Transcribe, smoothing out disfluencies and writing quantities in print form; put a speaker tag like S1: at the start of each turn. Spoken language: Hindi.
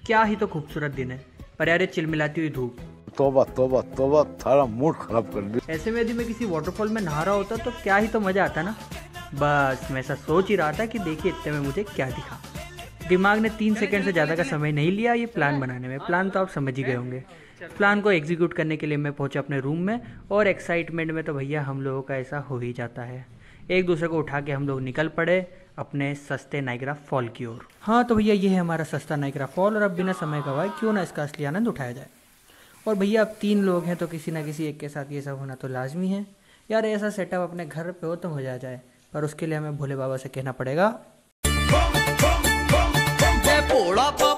S1: क्या ही तो खूबसूरत दिन है, पर यार ये चिलमिलाती हुई धूप।
S2: तौबा तौबा तौबा, सारा मूड खराब कर दी।
S1: ऐसे में यदि मैं किसी वाटरफॉल में नहा रहा होता तो क्या ही तो मज़ा आता ना। बस मैं ऐसा सोच ही रहा था कि देखिए इतने में मुझे क्या दिखा। दिमाग ने 3 सेकंड से ज़्यादा का समय नहीं लिया ये प्लान बनाने में। प्लान तो आप समझ ही गए होंगे। प्लान को एग्जीक्यूट करने के लिए मैं पहुंचा अपने रूम में, और एक्साइटमेंट में तो भैया हम लोगों का ऐसा हो ही जाता है। एक दूसरे को उठा के हम लोग निकल पड़े अपने सस्ते नाइग्रा फॉल की ओर। हाँ तो भैया ये है हमारा सस्ता नाइग्रा फॉल, और अब बिना समय गवाए क्यों ना इसका असली आनंद उठाया जाए। और भैया अब 3 लोग हैं तो किसी ना किसी एक के साथ ये सब होना तो लाजमी है। यार ऐसा सेटअप अपने घर पे हो तो मजा आ जाए, पर उसके लिए हमें भोले बाबा से कहना पड़ेगा।